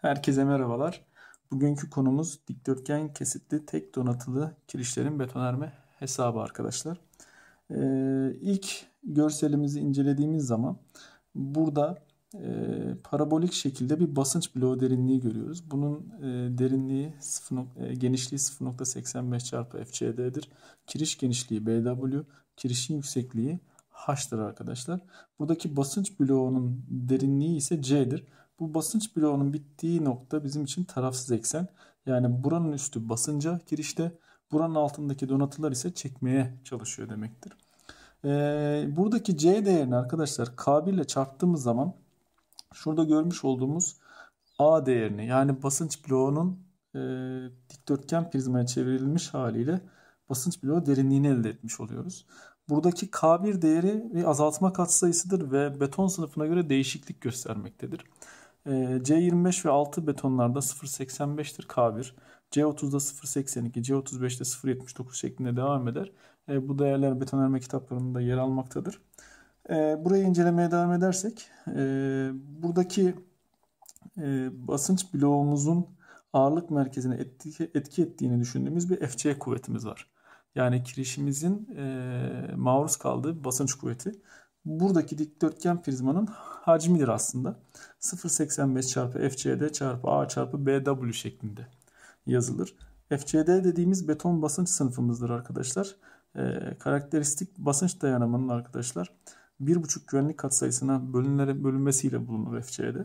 Herkese merhabalar. Bugünkü konumuz dikdörtgen kesitli tek donatılı kirişlerin betonarme hesabı arkadaşlar. İlk görselimizi incelediğimiz zaman burada parabolik şekilde bir basınç bloğu derinliği görüyoruz. Bunun genişliği 0,85 çarpı FCD'dir. Kiriş genişliği BW, kirişin yüksekliği H'tır arkadaşlar. Buradaki basınç bloğunun derinliği ise C'dir. Bu basınç bloğunun bittiği nokta bizim için tarafsız eksen. Yani buranın üstü basınca girişte, buranın altındaki donatılar ise çekmeye çalışıyor demektir. Buradaki C değerini arkadaşlar K1 ile çarptığımız zaman şurada görmüş olduğumuz A değerini, yani basınç bloğunun dikdörtgen prizmaya çevrilmiş haliyle basınç bloğu derinliğini elde etmiş oluyoruz. Buradaki K1 değeri bir azaltma katsayısıdır ve beton sınıfına göre değişiklik göstermektedir. C25 ve 6 betonlarda 0,85'tir K1. C30'da 0,82, C35'te 0,79 şeklinde devam eder. Bu değerler betonarme kitaplarında yer almaktadır. Burayı incelemeye devam edersek, buradaki basınç bloğumuzun ağırlık merkezine etki ettiğini düşündüğümüz bir FC kuvvetimiz var. Yani kirişimizin maruz kaldığı basınç kuvveti. Buradaki dikdörtgen prizmanın hacmidir aslında. 0,85 çarpı FCD çarpı A çarpı BW şeklinde yazılır. FCD dediğimiz beton basınç sınıfımızdır arkadaşlar. Karakteristik basınç dayanımının arkadaşlar 1,5 güvenlik katsayısına bölünmesiyle bulunur FCD.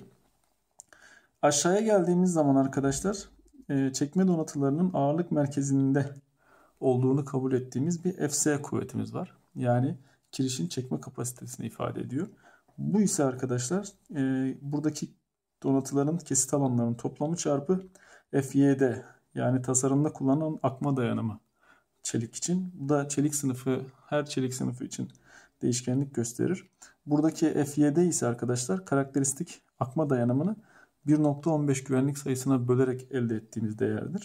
Aşağıya geldiğimiz zaman arkadaşlar çekme donatılarının ağırlık merkezinde olduğunu kabul ettiğimiz bir FC kuvvetimiz var. Yani kirişin çekme kapasitesini ifade ediyor. Bu ise arkadaşlar buradaki donatıların kesit alanlarının toplamı çarpı FYD, yani tasarımda kullanılan akma dayanımı çelik için. Bu da çelik sınıfı, her çelik sınıfı için değişkenlik gösterir. Buradaki FYD ise arkadaşlar karakteristik akma dayanımını 1,15 güvenlik sayısına bölerek elde ettiğimiz değerdir.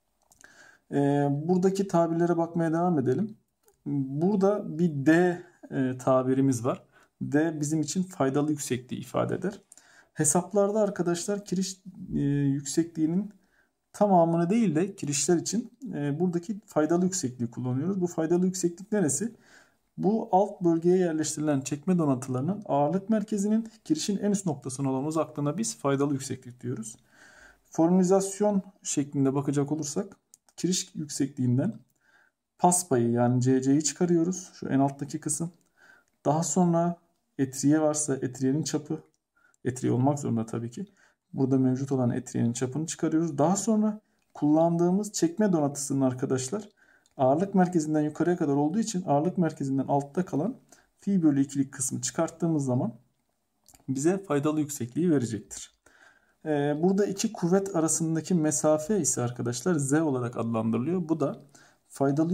Buradaki tabirlere bakmaya devam edelim. Burada bir D tabirimiz var. D bizim için faydalı yüksekliği ifade eder. Hesaplarda arkadaşlar kiriş yüksekliğinin tamamını değil de kirişler için buradaki faydalı yüksekliği kullanıyoruz. Bu faydalı yükseklik neresi? Bu alt bölgeye yerleştirilen çekme donatılarının ağırlık merkezinin kirişin en üst noktasına olan uzaklığına biz faydalı yükseklik diyoruz. Formülizasyon şeklinde bakacak olursak kiriş yüksekliğinden pas payı, yani CC'yi çıkarıyoruz. Şu en alttaki kısım. Daha sonra etriye varsa etriyenin çapı, etriye olmak zorunda tabii ki. Burada mevcut olan etriyenin çapını çıkarıyoruz. Daha sonra kullandığımız çekme donatısının arkadaşlar ağırlık merkezinden yukarıya kadar olduğu için ağırlık merkezinden altta kalan fi bölü 2'lik kısmı çıkarttığımız zaman bize faydalı yüksekliği verecektir. Burada iki kuvvet arasındaki mesafe ise arkadaşlar Z olarak adlandırılıyor. Bu da faydalı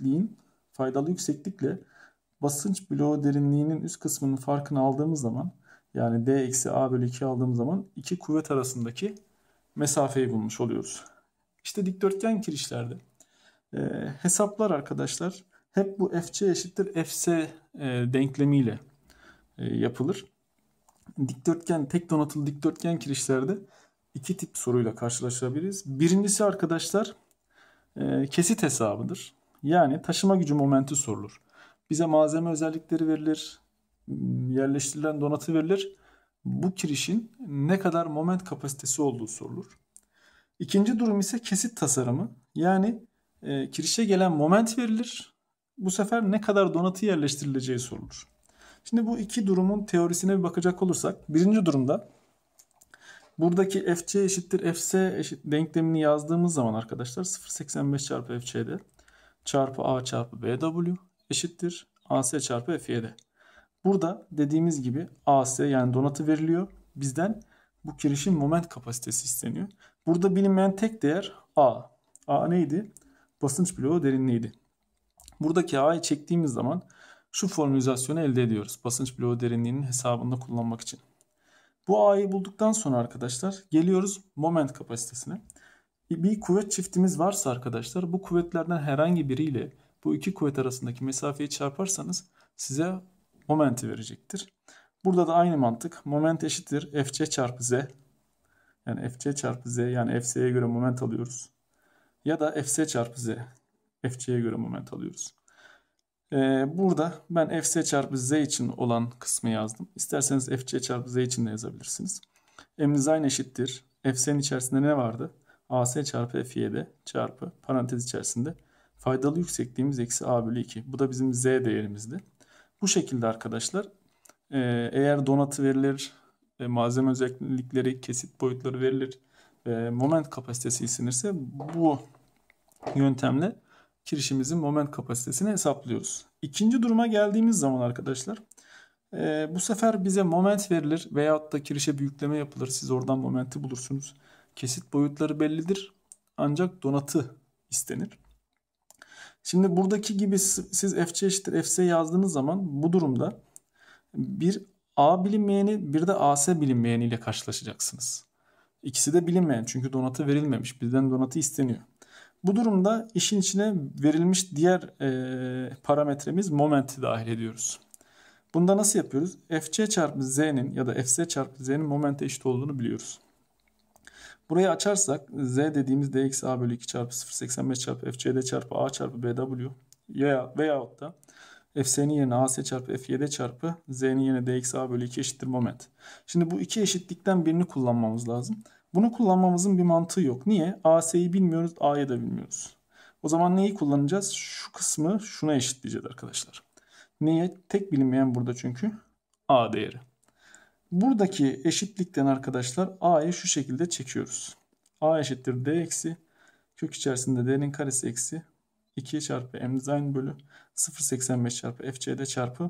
yükseklikle basınç bloğu derinliğinin üst kısmının farkını aldığımız zaman, yani D eksi A bölü 2 aldığımız zaman iki kuvvet arasındaki mesafeyi bulmuş oluyoruz. İşte dikdörtgen kirişlerde hesaplar arkadaşlar hep bu FC eşittir FC denklemiyle yapılır. Tek donatılı dikdörtgen kirişlerde iki tip soruyla karşılaşabiliriz. Birincisi arkadaşlar kesit hesabıdır. Yani taşıma gücü momenti sorulur. Bize malzeme özellikleri verilir, yerleştirilen donatı verilir. Bu kirişin ne kadar moment kapasitesi olduğu sorulur. İkinci durum ise kesit tasarımı. Yani kirişe gelen moment verilir. Bu sefer ne kadar donatı yerleştirileceği sorulur. Şimdi bu iki durumun teorisine bir bakacak olursak, birinci durumda buradaki FC eşittir FC denklemini yazdığımız zaman arkadaşlar 0,85 çarpı FCD çarpı A çarpı BW eşittir AC çarpı FYD. Burada dediğimiz gibi AC, yani donatı veriliyor. Bizden bu kirişin moment kapasitesi isteniyor. Burada bilinmeyen tek değer A. A neydi? Basınç bloğu derinliğiydi. Buradaki A'yı çektiğimiz zaman şu formülizasyonu elde ediyoruz. Basınç bloğu derinliğinin hesabında kullanmak için. Bu A'yı bulduktan sonra arkadaşlar geliyoruz moment kapasitesine. Bir kuvvet çiftimiz varsa arkadaşlar, bu kuvvetlerden herhangi biriyle bu iki kuvvet arasındaki mesafeyi çarparsanız size momenti verecektir. Burada da aynı mantık. Moment eşittir FC çarpı Z. Yani Fc çarpı Z, yani Fs'ye göre moment alıyoruz. Ya da Fs çarpı Z, Fc'ye göre moment alıyoruz. Burada ben Fs çarpı Z için olan kısmı yazdım. İsterseniz Fc çarpı Z için de yazabilirsiniz. Emriniz aynı eşittir. Fs'nin içerisinde ne vardı? As çarpı F7 çarpı parantez içerisinde faydalı yüksekliğimiz eksi A bölü 2. Bu da bizim Z değerimizdi. Bu şekilde arkadaşlar, eğer donatı verilir, malzeme özellikleri, kesit boyutları verilir, moment kapasitesi istenirse bu yöntemle kirişimizin moment kapasitesini hesaplıyoruz. İkinci duruma geldiğimiz zaman arkadaşlar, bu sefer bize moment verilir veyahut da kirişe bir yükleme yapılır. Siz oradan momenti bulursunuz. Kesit boyutları bellidir. Ancak donatı istenir. Şimdi buradaki gibi siz Fc eşittir Fs yazdığınız zaman bu durumda bir A bilinmeyeni bir de As bilinmeyeni ile karşılaşacaksınız. İkisi de bilinmeyen, çünkü donatı verilmemiş. Bizden donatı isteniyor. Bu durumda işin içine verilmiş diğer parametremiz momenti dahil ediyoruz. Bunda nasıl yapıyoruz? Fc çarpı Z'nin ya da Fs çarpı Z'nin momente eşit olduğunu biliyoruz. Burayı açarsak Z dediğimiz d eksi A bölü 2 çarpı 0,85 çarpı Fcd çarpı A çarpı BW veyahut da Fs'nin yerine As çarpı F7 çarpı Z'nin yerine d eksi A bölü 2 eşittir moment. Şimdi bu iki eşitlikten birini kullanmamız lazım. Bunu kullanmamızın bir mantığı yok. Niye? As'yi bilmiyoruz, A'yı da bilmiyoruz. O zaman neyi kullanacağız? Şu kısmı şuna eşitleyeceğiz arkadaşlar. Niye? Tek bilinmeyen burada çünkü A değeri. Buradaki eşitlikten arkadaşlar A'yı şu şekilde çekiyoruz. A eşittir D eksi kök içerisinde D'nin karesi eksi 2 çarpı M design bölü 0,85 çarpı FCD çarpı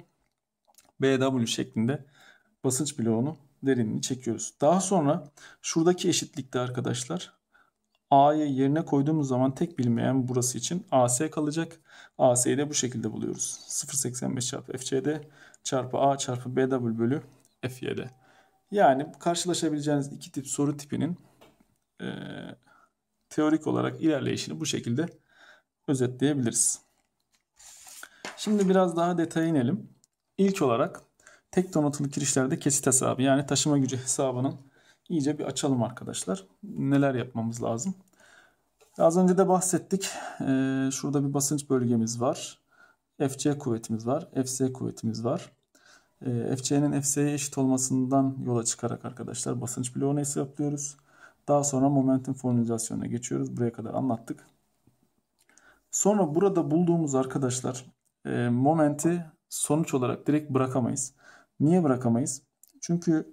BW şeklinde basınç bloğunu derinliğini çekiyoruz. Daha sonra şuradaki eşitlikte arkadaşlar A'yı yerine koyduğumuz zaman tek bilinmeyen burası için AS kalacak. AS'yi de bu şekilde buluyoruz. 0,85 çarpı FCD çarpı A çarpı BW bölü F7. Yani karşılaşabileceğiniz iki tip soru tipinin teorik olarak ilerleyişini bu şekilde özetleyebiliriz. Şimdi biraz daha detaya inelim. İlk olarak tek donatılı kirişlerde kesit hesabı, yani taşıma gücü hesabının iyice bir açalım arkadaşlar. Neler yapmamız lazım? Az önce de bahsettik. Şurada bir basınç bölgemiz var. Fc kuvvetimiz var. Fs kuvvetimiz var. Fc'nin Fs'ye eşit olmasından yola çıkarak arkadaşlar basınç bloğunu hesaplıyoruz. Daha sonra momentum formülizasyonuna geçiyoruz. Buraya kadar anlattık. Sonra burada bulduğumuz arkadaşlar momenti sonuç olarak direkt bırakamayız. Niye bırakamayız? Çünkü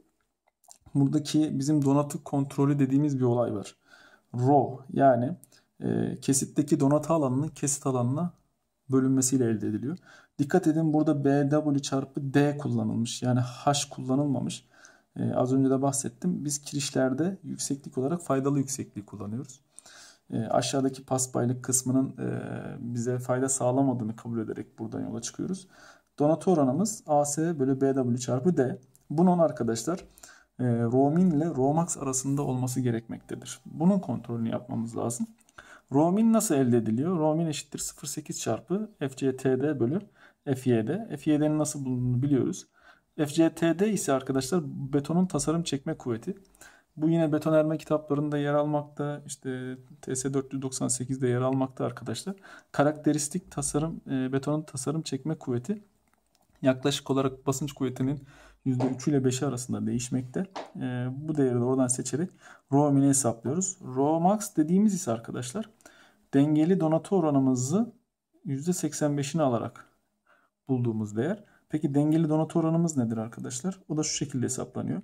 buradaki bizim donatı kontrolü dediğimiz bir olay var. Rho, yani kesitteki donatı alanının kesit alanına bölünmesiyle elde ediliyor. Dikkat edin, burada BW çarpı D kullanılmış. Yani H kullanılmamış. Az önce de bahsettim. Biz kirişlerde yükseklik olarak faydalı yüksekliği kullanıyoruz. Aşağıdaki pasbaylık kısmının bize fayda sağlamadığını kabul ederek buradan yola çıkıyoruz. Donatı oranımız AS bölü BW çarpı D. Bunun arkadaşlar Rhomin ile Rhomax arasında olması gerekmektedir. Bunun kontrolünü yapmamız lazım. Rhomin nasıl elde ediliyor? Rhomin eşittir 0,8 çarpı FCTD bölü F7. F7'nin nasıl bulunduğunu biliyoruz. FCTD ise arkadaşlar betonun tasarım çekme kuvveti. Bu yine betonarme kitaplarında yer almakta, işte TS 498'de yer almakta arkadaşlar. Karakteristik tasarım, betonun tasarım çekme kuvveti yaklaşık olarak basınç kuvvetinin %3 ile 5'i arasında değişmekte. Bu değeri de oradan seçerek Rhomin'i hesaplıyoruz. Rhomax dediğimiz ise arkadaşlar dengeli donatı oranımızı %85'ini alarak bulduğumuz değer. Peki dengeli donatı oranımız nedir arkadaşlar? O da şu şekilde hesaplanıyor.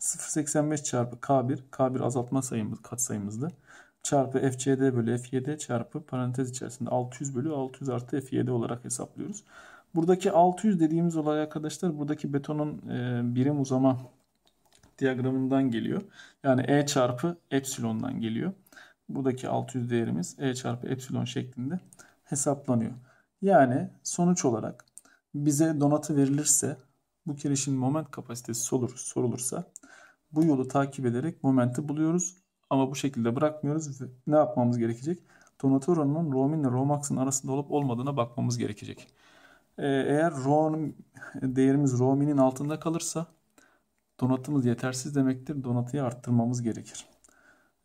0,85 çarpı K1, K1 azaltma sayımız, katsayımızdı. Çarpı FCD bölü F7 çarpı parantez içerisinde 600 bölü 600 artı F7 olarak hesaplıyoruz. Buradaki 600 dediğimiz olay arkadaşlar buradaki betonun birim uzama diyagramından geliyor. Yani E çarpı epsilondan geliyor. Buradaki 600 değerimiz E çarpı epsilon şeklinde hesaplanıyor. Yani sonuç olarak bize donatı verilirse, bu kirişin moment kapasitesi sorulursa bu yolu takip ederek momenti buluyoruz. Ama bu şekilde bırakmıyoruz. Ne yapmamız gerekecek? Donatı oranının Rhomin ile Rhomax'ın arasında olup olmadığına bakmamız gerekecek. Eğer değerimiz Rhomin'in altında kalırsa donatımız yetersiz demektir. Donatıyı arttırmamız gerekir.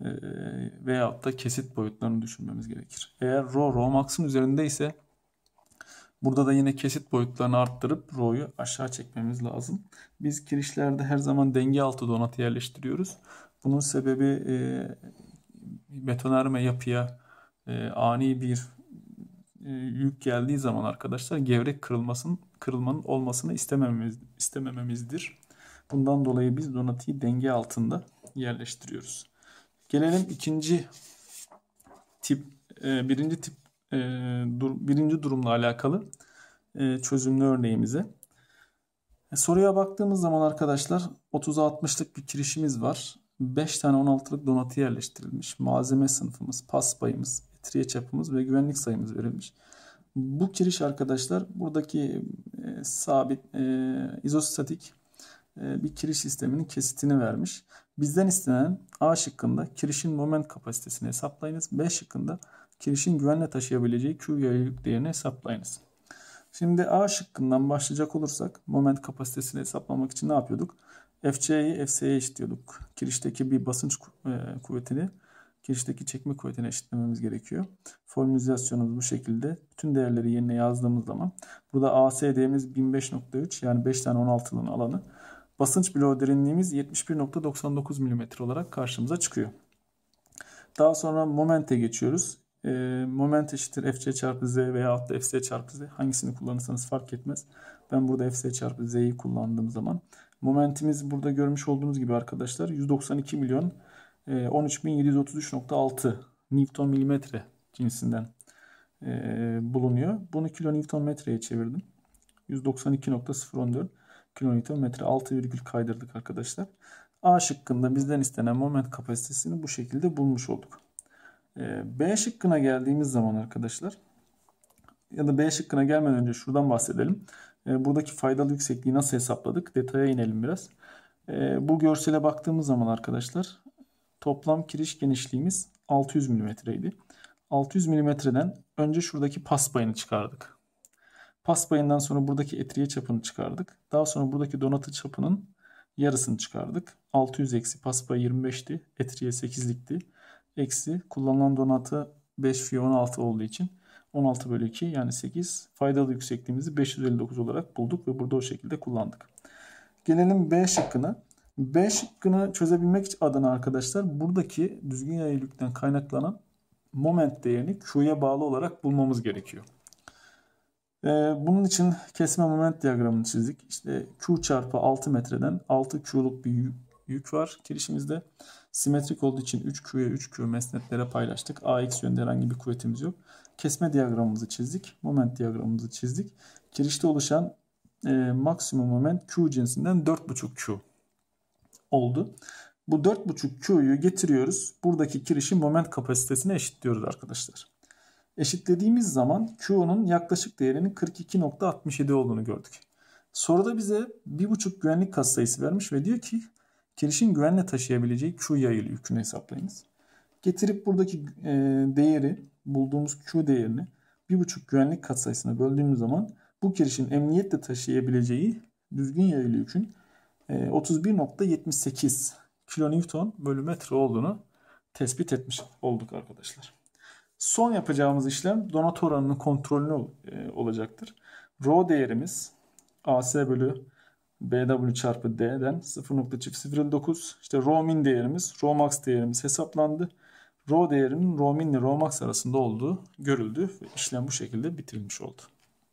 veyahut da kesit boyutlarını düşünmemiz gerekir. Eğer rho max'ın üzerindeyse burada da yine kesit boyutlarını arttırıp rho'yu aşağı çekmemiz lazım. Biz kirişlerde her zaman denge altı donatı yerleştiriyoruz. Bunun sebebi betonarme yapıya ani bir yük geldiği zaman arkadaşlar gevrek kırılmanın olmasını istemememizdir. Bundan dolayı biz donatıyı denge altında yerleştiriyoruz. Gelelim ikinci tip, birinci durumla alakalı çözümlü örneğimize. Soruya baktığımız zaman arkadaşlar 30'a 60'lık bir kirişimiz var. 5 tane 16'lık donatı yerleştirilmiş. Malzeme sınıfımız, pas payımız, etriye çapımız ve güvenlik sayımız verilmiş. Bu kiriş arkadaşlar buradaki sabit izostatik bir kiriş sisteminin kesitini vermiş. Bizden istenen A şıkkında kirişin moment kapasitesini hesaplayınız. B şıkkında kirişin güvenle taşıyabileceği Q yaylık değerini hesaplayınız. Şimdi A şıkkından başlayacak olursak moment kapasitesini hesaplamak için ne yapıyorduk? FC'yi FS'ye eşitliyorduk. Kirişteki bir basınç kuvvetini kirişteki çekme kuvvetine eşitlememiz gerekiyor. Formülizasyonumuz bu şekilde. Bütün değerleri yerine yazdığımız zaman burada AC değerimiz 1005.3 yani 5 tane 16'lığın alanı. Basınç bloğu derinliğimiz 71.99 mm olarak karşımıza çıkıyor. Daha sonra momente geçiyoruz. Moment eşittir FC çarpı Z veya da FC çarpı Z. Hangisini kullanırsanız fark etmez. Ben burada FC çarpı Z'yi kullandığım zaman momentimiz burada görmüş olduğunuz gibi arkadaşlar 192 milyon 13.733.6 Newton milimetre cinsinden bulunuyor. Bunu kilonewton metreye çevirdim. 192.014 kilonewton metre 6 virgül kaydırdık arkadaşlar. A şıkkında bizden istenen moment kapasitesini bu şekilde bulmuş olduk. B şıkkına geldiğimiz zaman arkadaşlar ya da B şıkkına gelmeden önce şuradan bahsedelim. Buradaki faydalı yüksekliği nasıl hesapladık? Detaya inelim biraz. Bu görsele baktığımız zaman arkadaşlar toplam kiriş genişliğimiz 600 mm'ydi. 600 mm'den önce şuradaki pas payını çıkardık. Pas payından sonra buradaki etriye çapını çıkardık. Daha sonra buradaki donatı çapının yarısını çıkardık. 600 eksi pas payı 25'ti. Etriye 8'likti. Eksi kullanılan donatı 5 fi 16 olduğu için 16 bölü 2 yani 8. Faydalı yüksekliğimizi 559 olarak bulduk ve burada o şekilde kullandık. Gelelim B şıkkına. B şıkkını çözebilmek adına arkadaşlar buradaki düzgün yayılılıktan kaynaklanan moment değerini Q'ya bağlı olarak bulmamız gerekiyor. Bunun için kesme moment diyagramını çizdik. İşte Q çarpı 6 metreden 6 Q'luk bir yük var kirişimizde. Simetrik olduğu için 3Q'ya 3Q mesnetlere paylaştık. AX yönünde herhangi bir kuvvetimiz yok. Kesme diyagramımızı çizdik. Moment diyagramımızı çizdik. Kirişte oluşan maksimum moment Q cinsinden 4,5 Q oldu. Bu 4,5 Q'yu getiriyoruz. Buradaki kirişin moment kapasitesine eşitliyoruz arkadaşlar. Eşitlediğimiz zaman Q'nun yaklaşık değerinin 42.67 olduğunu gördük. Soruda bize 1,5 güvenlik katsayısı vermiş ve diyor ki kirişin güvenle taşıyabileceği Q yayılı yükünü hesaplayınız. Getirip buradaki değeri bulduğumuz Q değerini 1,5 güvenlik katsayısına böldüğümüz zaman bu kirişin emniyetle taşıyabileceği düzgün yayılı yükün 31.78 kilonewton bölü metre olduğunu tespit etmiş olduk arkadaşlar. Son yapacağımız işlem donatı oranının kontrolünü olacaktır. Rho değerimiz AC bölü BW çarpı D'den 0.009. İşte Rho min değerimiz, Rho max değerimiz hesaplandı. Rho değerinin Rho min ile Rho max arasında olduğu görüldü ve işlem bu şekilde bitirilmiş oldu.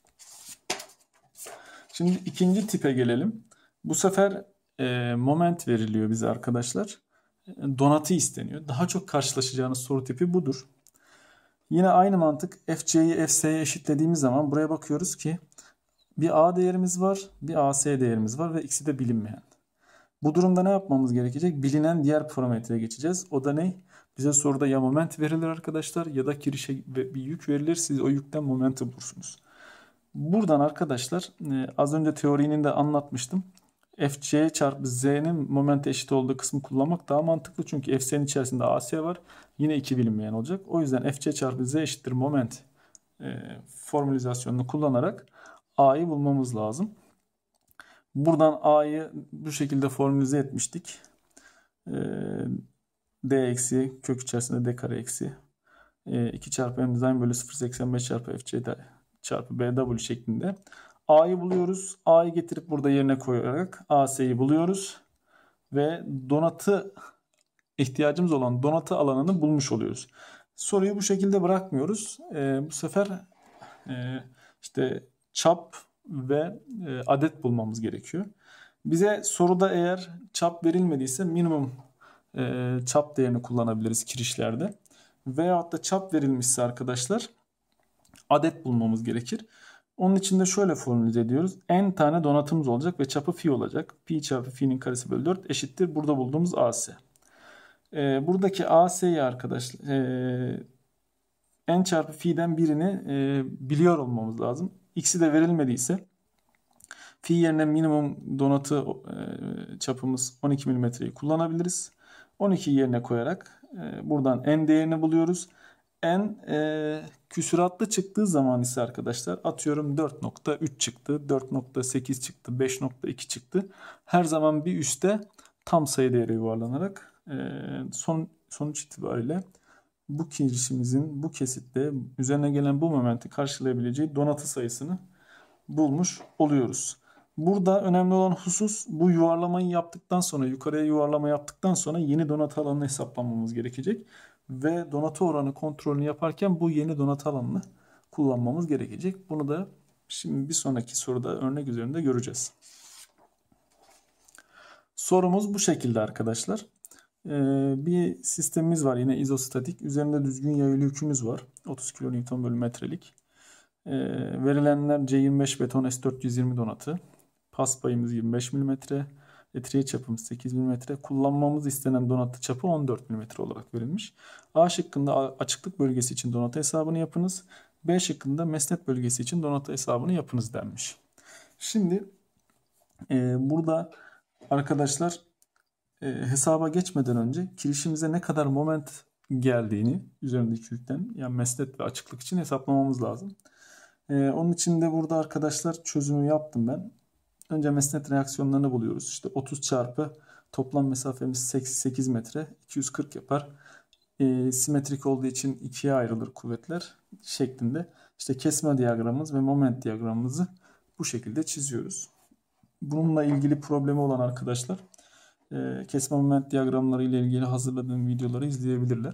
Şimdi ikinci tipe gelelim. Bu sefer moment veriliyor bize arkadaşlar. Donatı isteniyor. Daha çok karşılaşacağınız soru tipi budur. Yine aynı mantık FC'yi FS'ye eşitlediğimiz zaman buraya bakıyoruz ki bir A değerimiz var, bir AC değerimiz var ve ikisi de bilinmeyen. Bu durumda ne yapmamız gerekecek? Bilinen diğer parametreye geçeceğiz. O da ne? Bize soruda ya moment verilir arkadaşlar ya da kirişe bir yük verilir. Siz o yükten momenti bulursunuz. Buradan arkadaşlar az önce teorinin de anlatmıştım. FC çarpı Z'nin momente eşit olduğu kısmı kullanmak daha mantıklı. Çünkü FC'nin içerisinde AC var. Yine iki bilinmeyen olacak. O yüzden FC çarpı Z eşittir moment formülizasyonunu kullanarak A'yı bulmamız lazım. Buradan A'yı bu şekilde formülize etmiştik. D eksi kök içerisinde D kare eksi 2 çarpı M design bölü 0,85 çarpı FC çarpı BW şeklinde. A'yı buluyoruz. A'yı getirip burada yerine koyarak AS'yi buluyoruz. Ve ihtiyacımız olan donatı alanını bulmuş oluyoruz. Soruyu bu şekilde bırakmıyoruz. Bu sefer işte çap ve adet bulmamız gerekiyor. Bize soruda eğer çap verilmediyse minimum çap değerini kullanabiliriz kirişlerde. Veyahut da çap verilmişse arkadaşlar adet bulmamız gerekir. Onun için de şöyle formüle ediyoruz. N tane donatımız olacak ve çapı fi olacak. Pi çarpı fi'nin karesi bölü 4 eşittir. Burada bulduğumuz AS. Buradaki AS'yi arkadaşlar N çarpı fi'den birini biliyor olmamız lazım. X'i de verilmediyse fi yerine minimum donatı çapımız 12 mm'yi kullanabiliriz. 12 yerine koyarak buradan N değerini buluyoruz. N küsuratlı çıktığı zaman ise arkadaşlar atıyorum 4.3 çıktı, 4.8 çıktı, 5.2 çıktı. Her zaman bir üste tam sayı değeri yuvarlanarak sonuç itibariyle bu kirişimizin bu kesitte üzerine gelen bu momenti karşılayabileceği donatı sayısını bulmuş oluyoruz. Burada önemli olan husus bu yuvarlamayı yaptıktan sonra, yukarıya yuvarlama yaptıktan sonra yeni donatı alanını hesaplamamız gerekecek. Ve donatı oranı kontrolünü yaparken bu yeni donatı alanını kullanmamız gerekecek. Bunu da şimdi bir sonraki soruda örnek üzerinde göreceğiz. Sorumuz bu şekilde arkadaşlar. Bir sistemimiz var yine izostatik. Üzerinde düzgün yaylı yükümüz var. 30 kN bölü metrelik. Verilenler C25 beton S420 donatı. Pas payımız 25 mm. Etriye çapımız 8 mm. Kullanmamız istenen donatı çapı 14 mm olarak verilmiş. A şıkkında açıklık bölgesi için donatı hesabını yapınız. B şıkkında mesnet bölgesi için donatı hesabını yapınız denmiş. Şimdi burada arkadaşlar hesaba geçmeden önce kirişimize ne kadar moment geldiğini üzerindeki yükten yani mesnet ve açıklık için hesaplamamız lazım. Onun için de burada arkadaşlar çözümü yaptım ben. Önce mesnet reaksiyonlarını buluyoruz. İşte 30 çarpı toplam mesafemiz 8 metre 240 yapar. Simetrik olduğu için ikiye ayrılır kuvvetler şeklinde. İşte kesme diyagramımız ve moment diyagramımızı bu şekilde çiziyoruz. Bununla ilgili problemi olan arkadaşlar kesme moment diyagramları ile ilgili hazırladığım videoları izleyebilirler.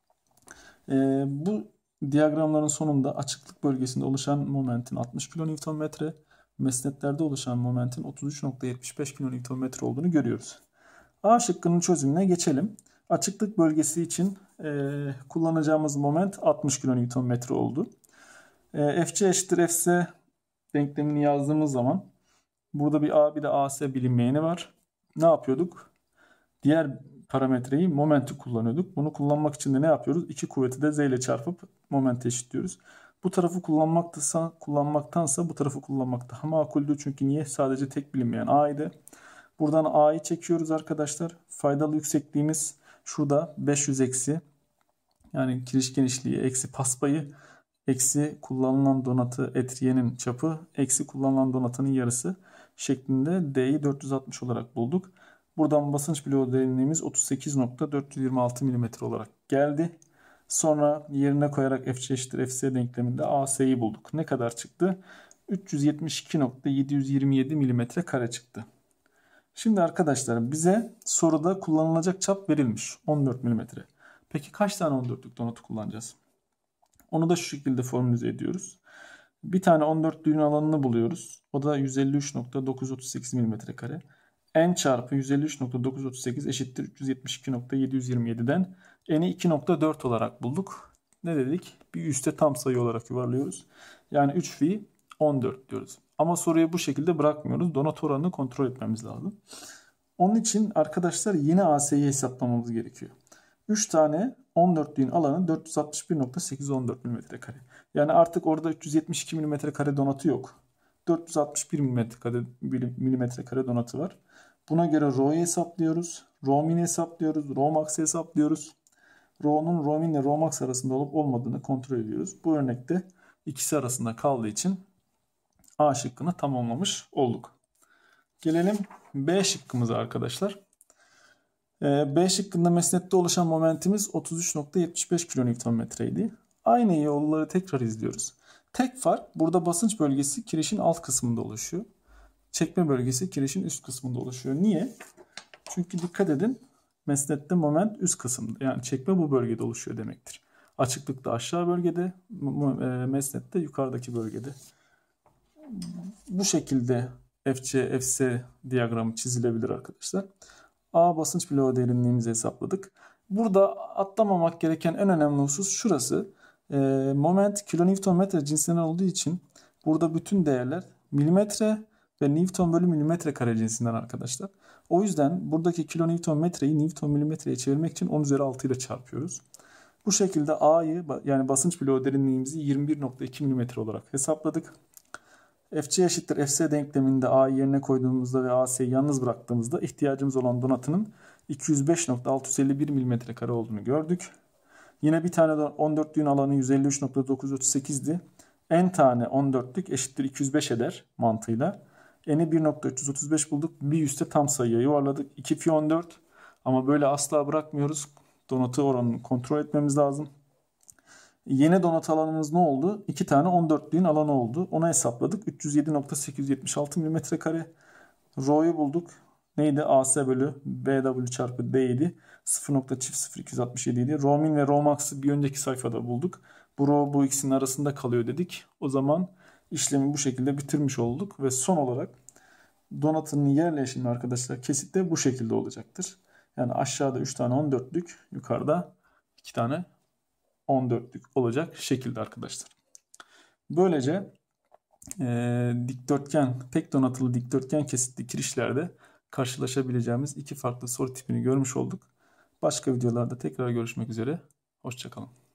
Bu diyagramların sonunda açıklık bölgesinde oluşan momentin 60 kN, mesnetlerde oluşan momentin 33.75 kN olduğunu görüyoruz. A şıkkının çözümüne geçelim. Açıklık bölgesi için kullanacağımız moment 60 kN oldu. FC eşittir FC denklemini yazdığımız zaman burada bir A bir de AS bilinmeyeni var. Ne yapıyorduk? Diğer parametreyi momenti kullanıyorduk. Bunu kullanmak için de ne yapıyoruz? İki kuvveti de Z ile çarpıp momenti eşitliyoruz. Bu tarafı kullanmaktansa bu tarafı kullanmak daha makuldü. Çünkü niye? Sadece tek bilinmeyen A'ydı. Buradan A'yı çekiyoruz arkadaşlar. Faydalı yüksekliğimiz şurada 500 eksi. Yani kiriş genişliği eksi paspayı eksi kullanılan donatı etriyenin çapı eksi kullanılan donatının yarısı şeklinde D'yi 460 olarak bulduk. Buradan basınç bloğu derinliğimiz 38.426 mm olarak geldi. Sonra yerine koyarak FC eşittir FC denkleminde AS'yi bulduk. Ne kadar çıktı? 372.727 mm kare çıktı. Şimdi arkadaşlar bize soruda kullanılacak çap verilmiş. 14 mm. Peki kaç tane 14'lük donatı kullanacağız? Onu da şu şekilde formüle ediyoruz. Bir tane 14 düğün alanını buluyoruz. O da 153.938 mm kare. N çarpı 153.938 eşittir 372.727'den N'i 2.4 olarak bulduk. Ne dedik? Bir üste tam sayı olarak yuvarlıyoruz. Yani 3 fi 14 diyoruz. Ama soruyu bu şekilde bırakmıyoruz. Donat oranını kontrol etmemiz lazım. Onun için arkadaşlar yine AS'yi hesaplamamız gerekiyor. 3 tane 14'lüğün alanı 461.814 mm kare. Yani artık orada 372 mm kare donatı yok. 461 mm kare donatı var. Buna göre Rho'yu hesaplıyoruz. Rho min'i hesaplıyoruz. Rho max'ı hesaplıyoruz. Rho'nun Rho min ile Rho max arasında olup olmadığını kontrol ediyoruz. Bu örnekte ikisi arasında kaldığı için A şıkkını tamamlamış olduk. Gelelim B şıkkımıza arkadaşlar. B şıkkında mesnette oluşan momentimiz 33.75 kNm'ydi. Aynı yolları tekrar izliyoruz. Tek fark burada basınç bölgesi kirişin alt kısmında oluşuyor. Çekme bölgesi kirişin üst kısmında oluşuyor. Niye? Çünkü dikkat edin, mesnette moment üst kısımda. Yani çekme bu bölgede oluşuyor demektir. Açıklıkta aşağı bölgede, mesnette yukarıdaki bölgede. Bu şekilde FC, FC diyagramı çizilebilir arkadaşlar. A basınç bloğu derinliğimizi hesapladık. Burada atlamamak gereken en önemli husus şurası. Moment kilonewton-metre cinsinden olduğu için burada bütün değerler milimetre ve Newton bölü milimetre kare cinsinden arkadaşlar. O yüzden buradaki kilonewton-metreyi Newton milimetreye çevirmek için 10 üzeri 6 ile çarpıyoruz. Bu şekilde A'yı, yani basınç bloğu derinliğimizi 21.2 milimetre olarak hesapladık. FC eşittir FC denkleminde A'yı yerine koyduğumuzda ve AS'yi yalnız bıraktığımızda ihtiyacımız olan donatının 205.651 mm² olduğunu gördük. Yine bir tane 14'lüğün alanı 153.938'di. N tane 14'lük eşittir 205 eder mantığıyla. N'i 1.335 bulduk. Bir üste tam sayıya yuvarladık. 2 pi 14. Ama böyle asla bırakmıyoruz. Donatı oranını kontrol etmemiz lazım. Yeni donat alanımız ne oldu? 2 tane 14'lüğün alanı oldu. Onu hesapladık. 307.876 mm². Rho'yu bulduk. Neydi? AC bölü BW çarpı D idi. 0.0267 idi. Rho min ve Rho max'ı bir önceki sayfada bulduk. Bu Rho bu ikisinin arasında kalıyor dedik. O zaman işlemi bu şekilde bitirmiş olduk. Ve son olarak donatının yerleşimi arkadaşlar kesitte bu şekilde olacaktır. Yani aşağıda 3 tane 14'lük, yukarıda 2 tane 14'lük olacak şekilde arkadaşlar. Böylece dikdörtgen, pek donatılı dikdörtgen kesitli kirişlerde karşılaşabileceğimiz iki farklı soru tipini görmüş olduk. Başka videolarda tekrar görüşmek üzere. Hoşça kalın.